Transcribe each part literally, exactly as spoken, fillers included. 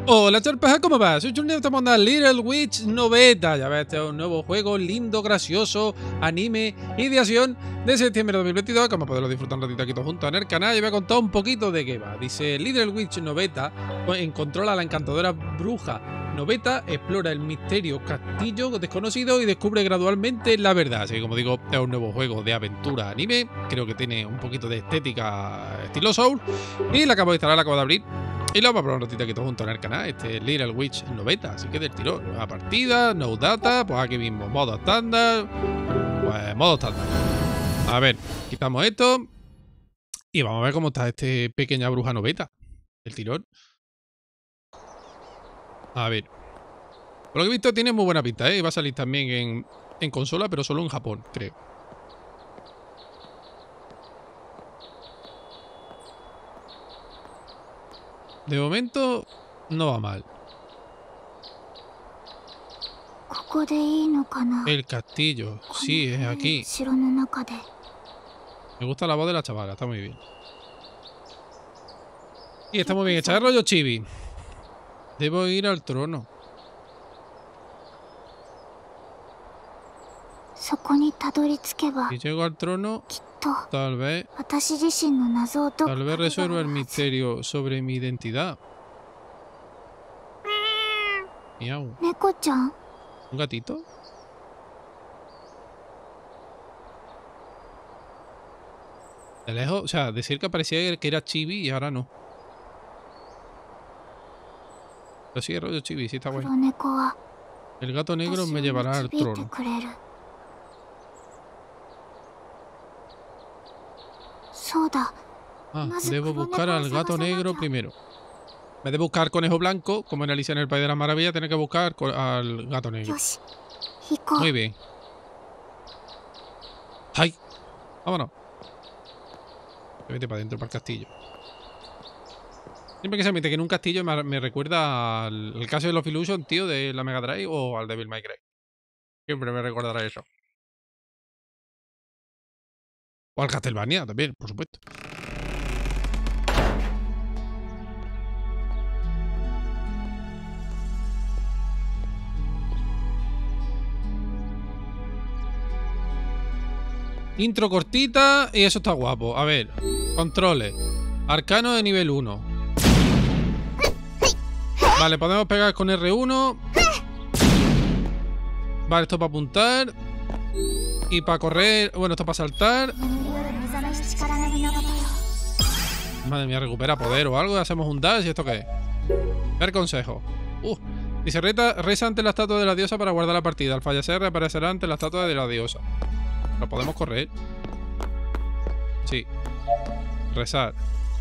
Hola charpaja, ¿cómo vas? Soy Junior, estamos en Little Witch noventa. Ya ves, este es un nuevo juego lindo, gracioso, anime y de acción de septiembre de dos mil veintidós. Como podéis disfrutar un ratito aquí todos juntos en el canal. Y voy a contar un poquito de qué va. Dice Little Witch noventa encontró a la encantadora bruja noventa, explora el misterio castillo desconocido y descubre gradualmente la verdad. Así que, como digo, es un nuevo juego de aventura anime. Creo que tiene un poquito de estética estilo Soul. Y la acabo de instalar, la acabo de abrir. Y lo vamos a probar un ratito aquí todos juntos en el canal. Este es Little Witch noventa, así que del tirón. Nueva partida, no data, pues aquí mismo, modo estándar. Pues modo estándar. A ver, quitamos esto. Y vamos a ver cómo está este pequeña bruja noventa. El tirón. A ver. Por lo que he visto tiene muy buena pinta, ¿eh? Va a salir también en, en consola, pero solo en Japón, creo. De momento, no va mal. El castillo, sí, es aquí. Me gusta la voz de la chavala, está muy bien. Y está muy bien hecha, de rollo chibi. Debo ir al trono. Si llego al trono, tal vez, tal vez resuelva el misterio sobre mi identidad. Miau. ¿Un gatito? De lejos, o sea, de cerca parecía que era chibi y ahora no. Pero sí, es rollo chibi, sí está bueno. El gato negro me llevará al trono. Ah, debo buscar al gato negro primero. En vez de buscar conejo blanco, como en Alicia en el País de las Maravillas, tiene que buscar al gato negro. Muy bien. ¡Ay! Vámonos. Vete para adentro, para el castillo. Siempre que se mete que en un castillo me, me recuerda al, al caso de los Illusion, tío, de la Mega Drive o al Devil May Cry. Siempre me recordará eso. O al Castlevania también, por supuesto. Intro cortita y eso está guapo. A ver, controles. Arcano de nivel uno. Vale, podemos pegar con R uno. Vale, esto para apuntar. Y para correr. Bueno, esto para saltar. Madre mía, recupera poder o algo. Hacemos un dash. ¿Y esto qué es? Ver consejo. Uh, dice, reta, reza ante la estatua de la diosa para guardar la partida. Al fallecer reaparecerá ante la estatua de la diosa. ¿Lo podemos correr? Sí. Rezar.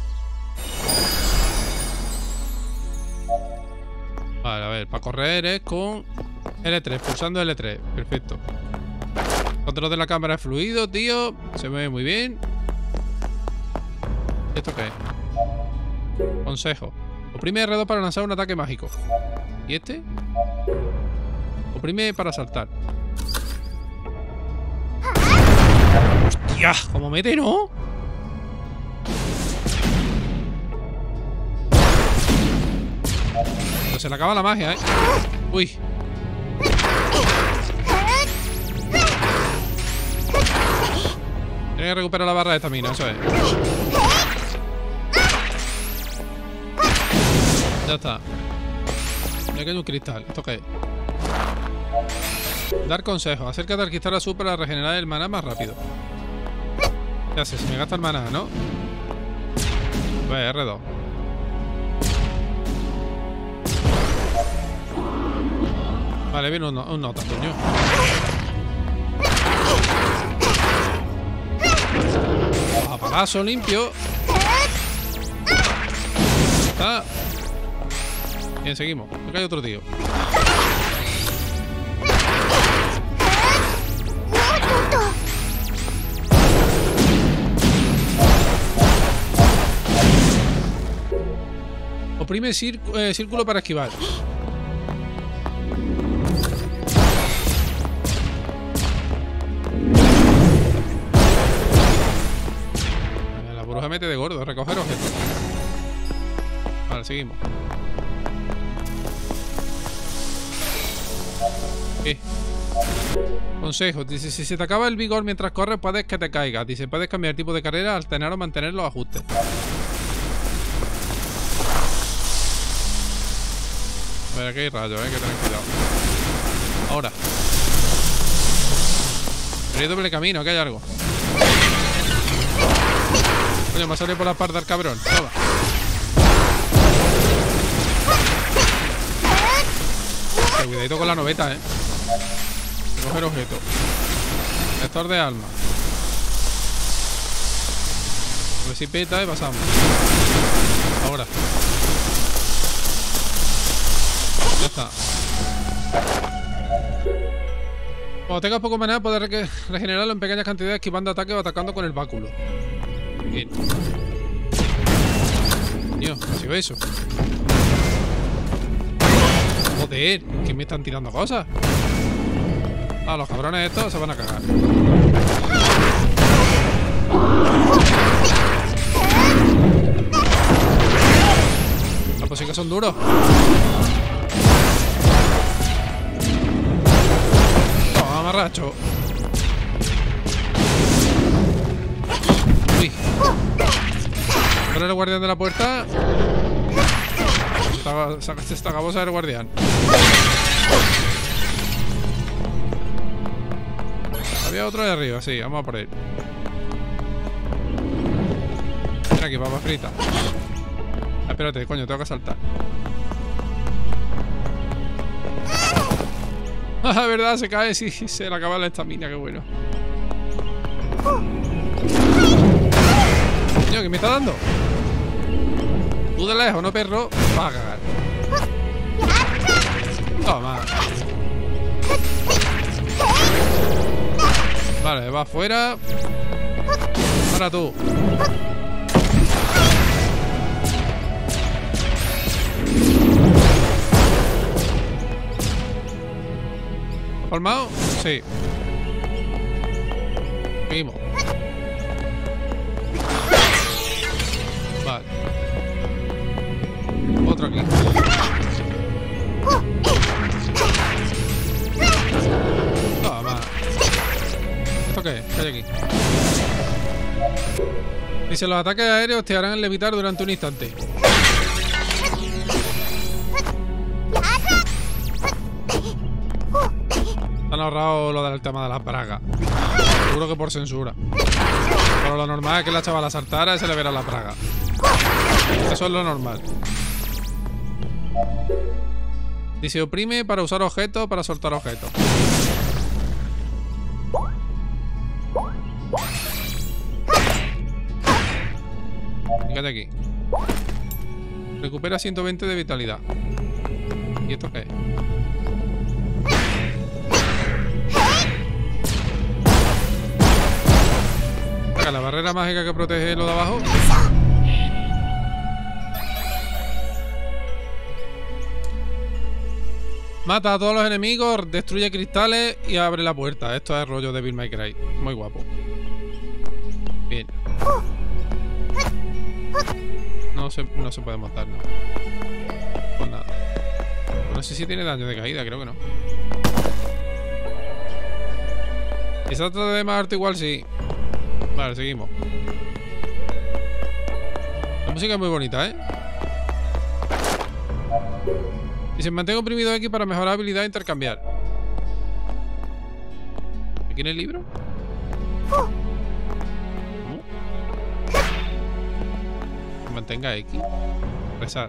Vale, a ver, para correr es con L tres, pulsando L tres. Perfecto. Control de la cámara es fluido, tío. Se mueve muy bien. ¿Esto qué es? Consejo. Oprime R dos para lanzar un ataque mágico. ¿Y este? Oprime para saltar. ¡Hostia! ¿Cómo mete, no? Pero se le acaba la magia, ¿eh? Uy. Tiene que recuperar la barra de estamina, eso es. Ya está. Me queda un cristal. ¿Esto qué es? Dar consejo. Acércate al cristal azul para regenerar el maná más rápido. ¿Qué hace? Se me gasta el maná, ¿no? Pues R dos. Vale, viene un, un nota, coño. A palazo limpio. Está. Bien, seguimos. Acá hay otro tío. Oprime eh, círculo para esquivar. La bruja mete de gordo, recoger objetos. Vale, seguimos. ¿Qué? Consejo, dice, si se te acaba el vigor mientras corres, puedes que te caigas. Dice, puedes cambiar el tipo de carrera, alternar o mantener los ajustes. A ver, aquí hay rayos, eh, hay que tener cuidado. Ahora. Pero hay doble camino, que hay algo. Coño, me ha salido por la espalda el cabrón. Toma. Okay, cuidadito con la noveta, eh. Coger objeto. Lector de alma. A ver si peta y pasamos. Ahora. Ya está. Cuando tengas poco maná, puedes re regenerarlo en pequeñas cantidades esquivando ataques o atacando con el báculo. Bien. Tío, ¿qué ha sido eso? Joder, que me están tirando cosas. Ah, los cabrones estos se van a cagar. Ah, pues sí que son duros. Toma, amarracho. Uy. Pero el guardián de la puerta. Sacaste esta gabosa del guardián. Había otro de arriba, sí, vamos a por él. Mira aquí, papa frita. Ah, espérate, coño, tengo que saltar. Ah, verdad, se cae, sí, se le acaba la estamina, qué bueno. Coño, ¿qué me está dando? Tú de lejos, no perro, vas a cagar. Toma. Vale, va afuera. Ahora tú. ¿Palmado? Sí. Seguimos. Vale. Otro aquí. Toma. ¿Esto qué es? ¿Qué hay aquí? Dice, los ataques aéreos te harán levitar durante un instante. Han ahorrado lo del tema de las bragas. Seguro que por censura. Pero lo normal es que la chavala saltara y se le verá la braga. Eso es lo normal. Dice, oprime para usar objetos, para soltar objetos. Fíjate aquí. Recupera ciento veinte de vitalidad. ¿Y esto qué es? Venga, la barrera mágica que protege lo de abajo. Mata a todos los enemigos, destruye cristales y abre la puerta. Esto es rollo de Devil May Cry. Muy guapo. Bien. No se, no se puede montar, no. Pues nada. No sé si tiene daño de caída, creo que no. ¿Y se trata de matarte igual? Sí. Vale, seguimos. La música es muy bonita, ¿eh? Y se mantenga oprimido X para mejorar habilidad e intercambiar. ¿Aquí en el libro? Mantenga X. Rezar.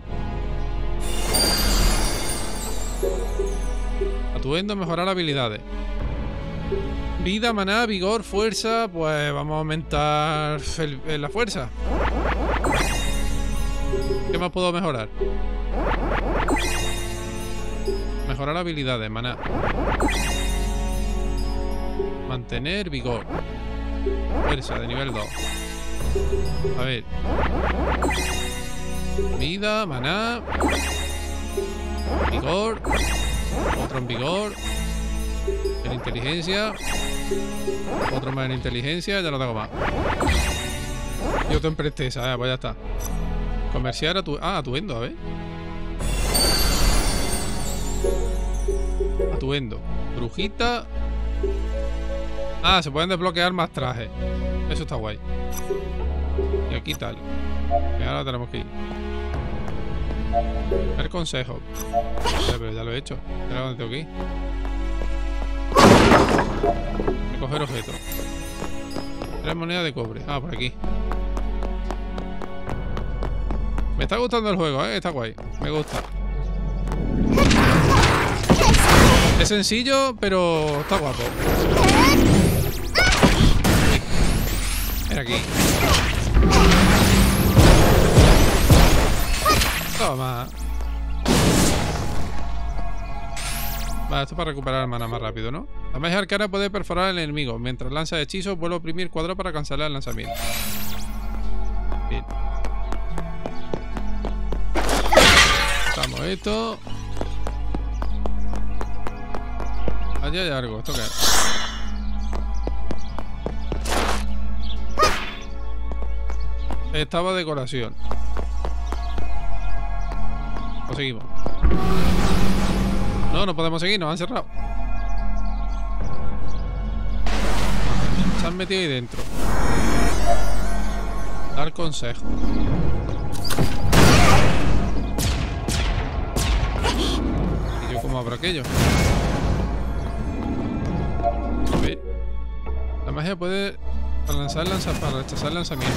Atuendo, mejorar habilidades. Vida, maná, vigor, fuerza. Pues vamos a aumentar el, el, la fuerza. ¿Qué más puedo mejorar? Mejorar habilidades, maná. Mantener vigor. Fuerza de nivel dos. A ver. Vida, maná. Vigor. Otro en vigor. En inteligencia. Otro más en inteligencia. Ya no tengo más. Y otro en presteza. Ah, pues ya está. Comerciar a tu... Ah, atuendo, a ver. Atuendo. Brujita. Ah, se pueden desbloquear más trajes. Eso está guay. Y aquí tal. Y ahora tenemos que ir. El consejo. Ya, pero ya lo he hecho. ¿Pero dónde tengo que ir? Recoger objeto. Tres monedas de cobre. Ah, por aquí. Me está gustando el juego, ¿eh? Está guay. Me gusta. Es sencillo, pero está guapo. Ven aquí. Toma. Vale, esto es para recuperar mana más rápido, ¿no? La magia arcana puede perforar al enemigo. Mientras lanza hechizos, vuelve a oprimir cuadrado para cancelar el lanzamiento. Bien. Quitamos esto. Allí hay algo. ¿Esto qué es? Estaba decoración. ¿O seguimos? No, no podemos seguir, nos han cerrado. Se han metido ahí dentro. Dar consejo. ¿Y yo cómo abro aquello? A ver. La magia puede para lanzar lanza para rechazar el lanzamiento.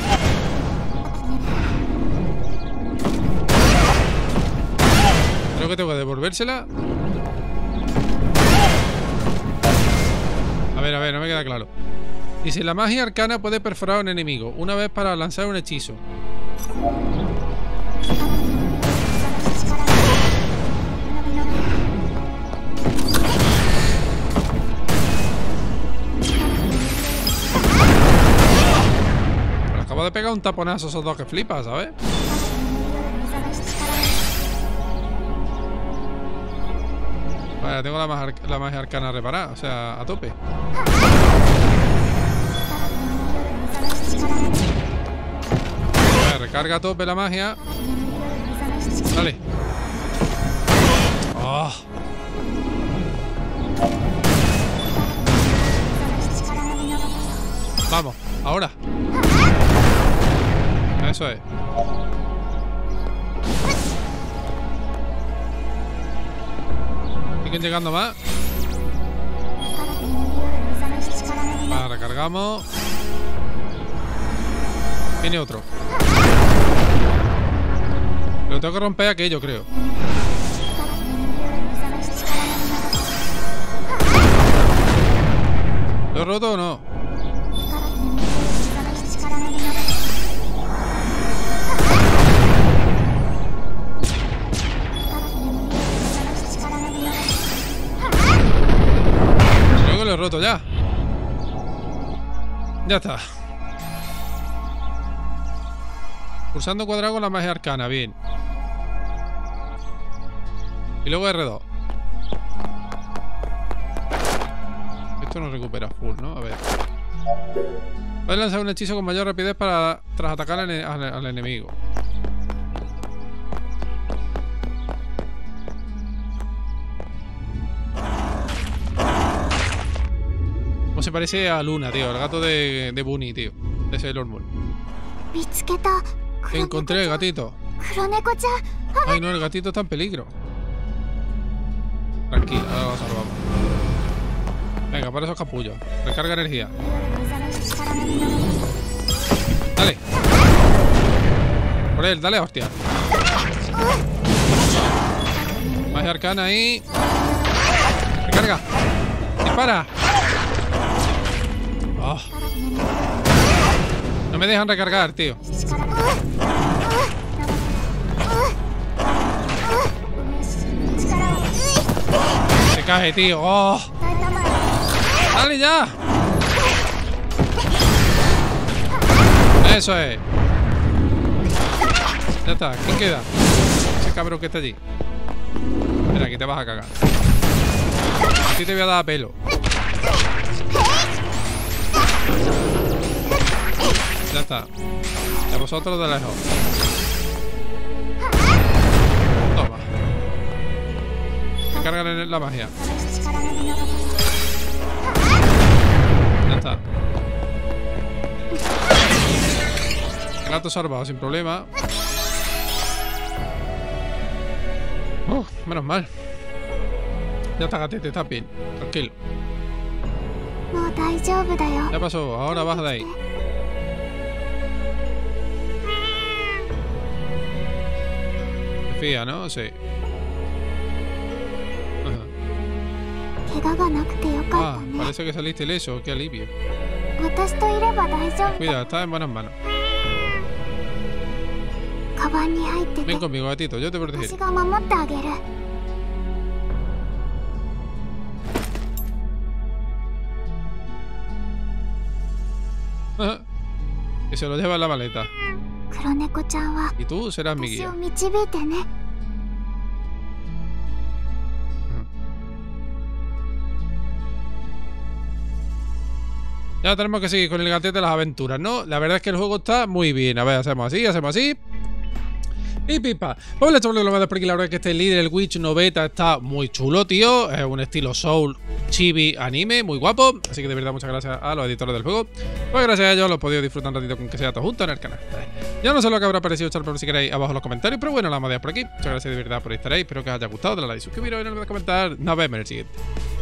Creo que tengo que devolvérsela. A ver, a ver, no me queda claro. Dice, la magia arcana puede perforar a un enemigo una vez para lanzar un hechizo. Pero acabo de pegar un taponazo a esos dos que flipas, ¿sabes? Vale, tengo la magia, la magia arcana reparada, o sea, a tope. Vale, recarga a tope la magia. Dale. Oh. Vamos, ahora. Eso es. Siguen llegando más. Vale, recargamos. Viene otro. Pero tengo que romper aquello, creo. ¿Lo he roto o no? Creo que lo he roto ya. Ya está. Pulsando cuadrado con la magia arcana, bien. Y luego R dos. Esto no recupera full, ¿no? A ver. Puedes lanzar un hechizo con mayor rapidez para tras atacar al, al, al enemigo. ¿Cómo se parece a Luna, tío? El gato de, de Bunny, tío. De Sailor Moon. Encontré el gatito. Ay, no, el gatito está en peligro. Tranquila, ahora lo salvamos. Venga, para esos capullos. Recarga energía. Dale. Por él, dale, hostia. Magia arcana ahí. Recarga. Dispara. Oh. No me dejan recargar, tío. Se cae, tío. Oh. Dale ya. Eso es. Ya está. ¿Quién queda? Ese cabrón que está allí. Mira, aquí te vas a cagar. A ti te voy a dar pelo. Ya está. Y a vosotros de lejos. Toma. Carga la magia. Ya está. Gato salvado sin problema. Uh, menos mal. Ya está, gatete, está bien. Tranquilo. Ya pasó, ahora baja de ahí. ¿Te fías, no? Sí. Ah, parece que saliste ileso, qué alivio. Cuidado, estás en buenas manos. Ven conmigo, gatito, yo te protegeré. Ajá. Y se lo lleva en la maleta. Y tú serás mi guía. Ya tenemos que seguir con el gatete de las aventuras, ¿no? La verdad es que el juego está muy bien. A ver, hacemos así, hacemos así. Y pipa. Pues le echamos lo más de por aquí. La verdad es que este líder, el Witch no beta, está muy chulo, tío. Es un estilo Soul chibi anime, muy guapo. Así que de verdad muchas gracias a los editores del juego. Pues gracias a ellos lo he podido disfrutar un ratito con que sea todo junto en el canal. Ya no sé lo que habrá parecido, echar por si queréis abajo en los comentarios. Pero bueno, la hemos dejado por aquí. Muchas gracias de verdad por estar ahí. Espero que os haya gustado. Dale a like, suscribiros y no olvidéis comentar. Nos vemos en el siguiente.